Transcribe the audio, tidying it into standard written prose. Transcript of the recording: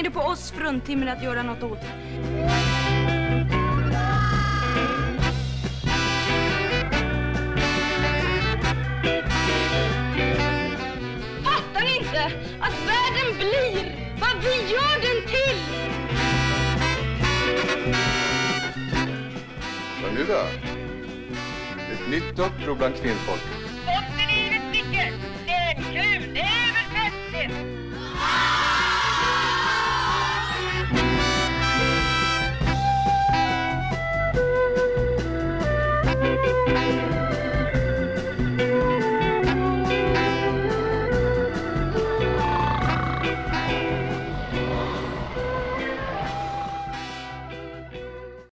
hänger det på oss fruntimmer att göra något åt det. Fattar ni inte att världen blir vad vi gör den till? Så nu då? Ett nytt uppror bland kvinnfolk.